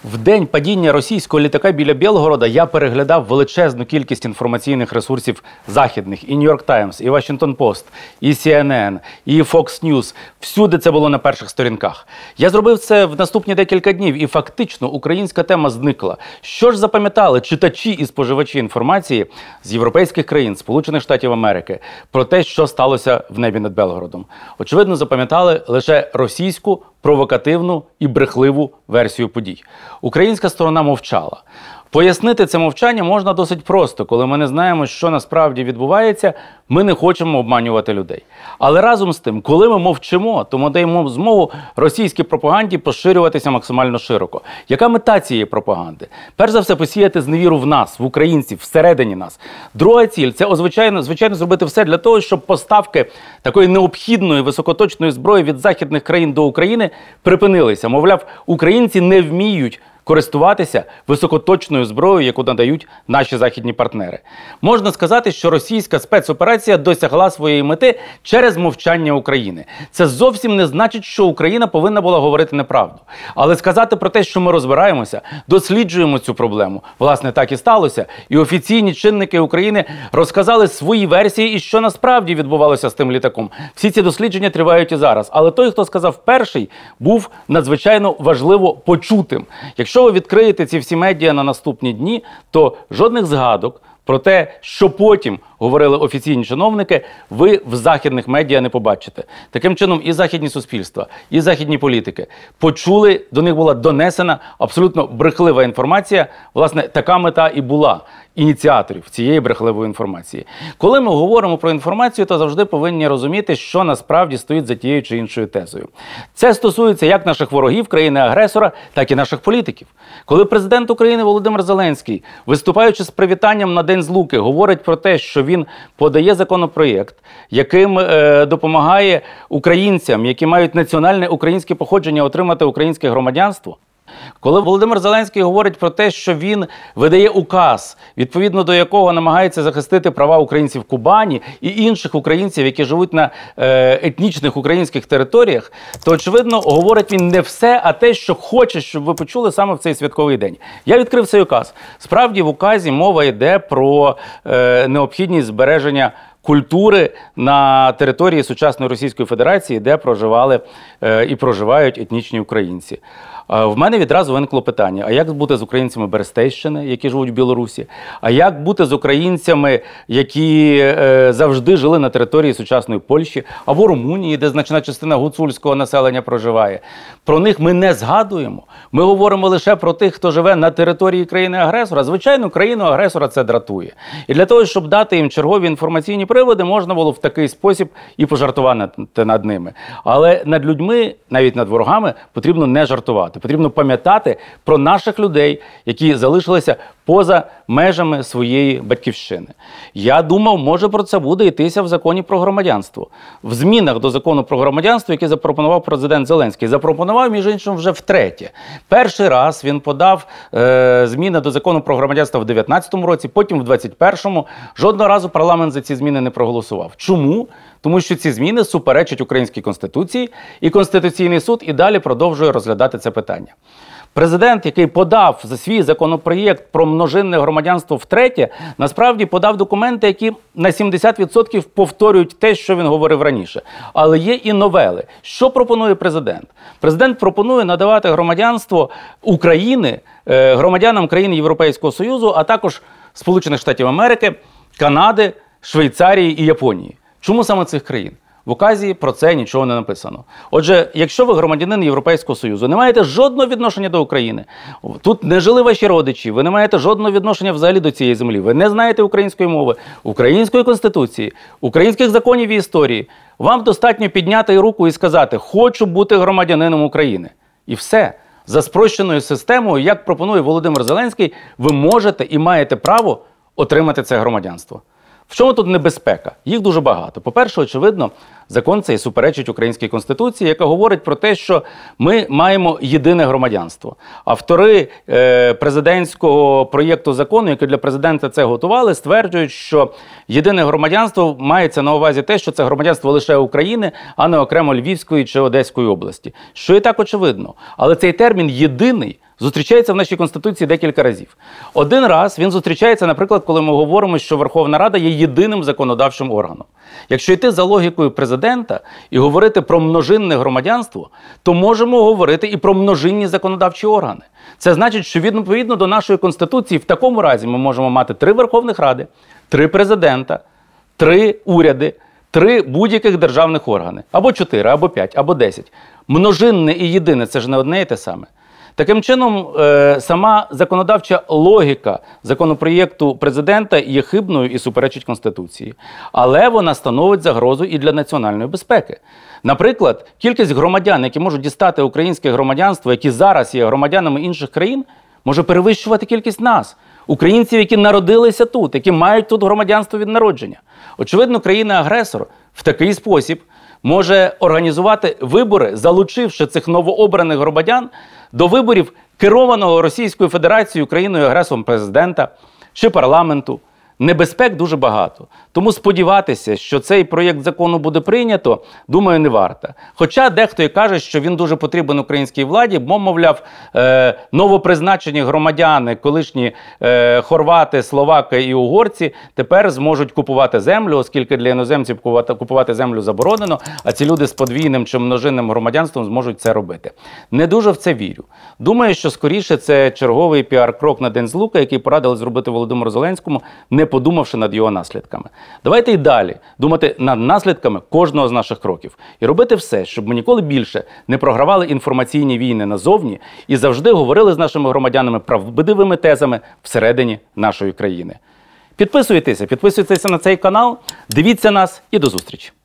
В день падіння російського літака біля Білгорода я переглядав величезну кількість інформаційних ресурсів західних. І New York Times, і Washington Post, і CNN, і Fox News. Всюди це було на перших сторінках. Я зробив це в наступні декілька днів, і фактично українська тема зникла. Що ж запам'ятали читачі і споживачі інформації з європейських країн, Сполучених Штатів Америки, про те, що сталося в небі над Белгородом? Очевидно, запам'ятали лише російську, провокативну і брехливу версію подій. Українська сторона мовчала. Пояснити це мовчання можна досить просто. Коли ми не знаємо, що насправді відбувається, ми не хочемо обманювати людей. Але разом з тим, коли ми мовчимо, то ми даємо змогу російській пропаганді поширюватися максимально широко. Яка мета цієї пропаганди? Перш за все, посіяти зневіру в нас, в українців, всередині нас. Друга ціль – це, звичайно, зробити все для того, щоб поставки такої необхідної високоточної зброї від західних країн до України припинилися. Мовляв, українці не вміють користуватися високоточною зброєю, яку надають наші західні партнери. Можна сказати, що російська спецоперація досягла своєї мети через мовчання України. Це зовсім не значить, що Україна повинна була говорити неправду. Але сказати про те, що ми розбираємося, досліджуємо цю проблему, власне, так і сталося. І офіційні чинники України розказали свої версії і що насправді відбувалося з тим літаком. Всі ці дослідження тривають і зараз. Але той, хто сказав перший, був надзвичайно важливо почутим. Якщо ви відкриєте ці всі медіа на наступні дні, то жодних згадок про те, що потім говорили офіційні чиновники, ви в західних медіа не побачите. Таким чином, і західні суспільства, і західні політики почули, до них була донесена абсолютно брехлива інформація. Власне, така мета і була ініціаторів цієї брехливої інформації. Коли ми говоримо про інформацію, то завжди повинні розуміти, що насправді стоїть за тією чи іншою тезою. Це стосується як наших ворогів, країни-агресора, так і наших політиків. Коли президент України Володимир Зеленський, виступаючи з привітанням на День Злуки, говорить про те, що він подає законопроєкт, яким допомагає українцям, які мають національне українське походження, отримати українське громадянство. Коли Володимир Зеленський говорить про те, що він видає указ, відповідно до якого намагається захистити права українців Кубані і інших українців, які живуть на етнічних українських територіях, то, очевидно, говорить він не все, а те, що хоче, щоб ви почули саме в цей святковий день. Я відкрив цей указ. Справді, в указі мова йде про необхідність збереження культури на території сучасної Російської Федерації, де проживали і проживають етнічні українці. В мене відразу виникло питання, а як бути з українцями Берестейщини, які живуть в Білорусі? А як бути з українцями, які завжди жили на території сучасної Польщі, або Румунії, де значна частина гуцульського населення проживає? Про них ми не згадуємо. Ми говоримо лише про тих, хто живе на території країни-агресора. Звичайно, країну-агресора це дратує. І для того, щоб дати їм чергові інформаційні приводи, можна було в такий спосіб і пожартувати над ними. Але над людьми, навіть над ворогами, потрібно не жартувати. Потрібно пам'ятати про наших людей, які залишилися поза межами своєї батьківщини. Я думав, може про це буде йтися в законі про громадянство. В змінах до закону про громадянство, який запропонував президент Зеленський. Запропонував, між іншим, вже втретє. Перший раз він подав зміни до закону про громадянство в 2019 році, потім в 2021. Жодного разу парламент за ці зміни не проголосував. Чому? Тому що ці зміни суперечать українській Конституції, і Конституційний суд і далі продовжує розглядати це питання. Президент, який подав за свій законопроєкт про множинне громадянство втретє, насправді подав документи, які на 70% повторюють те, що він говорив раніше. Але є і новели. Що пропонує президент? Президент пропонує надавати громадянство України громадянам країн Європейського Союзу, а також Сполучених Штатів Америки, Канади, Швейцарії і Японії. Чому саме цих країн? В указі про це нічого не написано. Отже, якщо ви громадянин Європейського Союзу, не маєте жодного відношення до України, тут не жили ваші родичі, ви не маєте жодного відношення взагалі до цієї землі, ви не знаєте української мови, української Конституції, українських законів і історії, вам достатньо підняти руку і сказати «хочу бути громадянином України». І все. За спрощеною системою, як пропонує Володимир Зеленський, ви можете і маєте право отримати це громадянство. В чому тут небезпека? Їх дуже багато. По-перше, очевидно, закон цей суперечить українській Конституції, яка говорить про те, що ми маємо єдине громадянство. Автори президентського проєкту закону, який для президента це готували, стверджують, що єдине громадянство мається на увазі те, що це громадянство лише України, а не окремо Львівської чи Одеської області. Що і так очевидно. Але цей термін «єдиний» зустрічається в нашій Конституції декілька разів. Один раз він зустрічається, наприклад, коли ми говоримо, що Верховна Рада є єдиним законодавчим органом. Якщо йти за логікою президента і говорити про множинне громадянство, то можемо говорити і про множинні законодавчі органи. Це значить, що відповідно до нашої Конституції в такому разі ми можемо мати 3 Верховних Ради, 3 президента, 3 уряди, 3 будь-яких державних органи. Або 4, або 5, або 10. Множинне і єдине – це ж не одне і те саме. Таким чином, сама законодавча логіка законопроєкту президента є хибною і суперечить Конституції. Але вона становить загрозу і для національної безпеки. Наприклад, кількість громадян, які можуть дістати українське громадянство, які зараз є громадянами інших країн, може перевищувати кількість нас, українців, які народилися тут, які мають тут громадянство від народження. Очевидно, країна-агресор в такий спосіб може організувати вибори, залучивши цих новообраних громадян до виборів керованого Російською Федерацією, країною-агресором президента чи парламенту. Небезпек дуже багато. Тому сподіватися, що цей проєкт закону буде прийнято, думаю, не варто. Хоча дехто і каже, що він дуже потрібен українській владі, бо, мовляв, новопризначені громадяни, колишні хорвати, словаки і угорці, тепер зможуть купувати землю, оскільки для іноземців купувати землю заборонено, а ці люди з подвійним чи множинним громадянством зможуть це робити. Не дуже в це вірю. Думаю, що скоріше це черговий піар-крок на День Злуки, який порадили зробити Володимиру Зеленському, не подумавши над його наслідками. Давайте і далі думати над наслідками кожного з наших кроків. І робити все, щоб ми ніколи більше не програвали інформаційні війни назовні і завжди говорили з нашими громадянами правдивими тезами всередині нашої країни. Підписуйтеся на цей канал, дивіться нас і до зустрічі.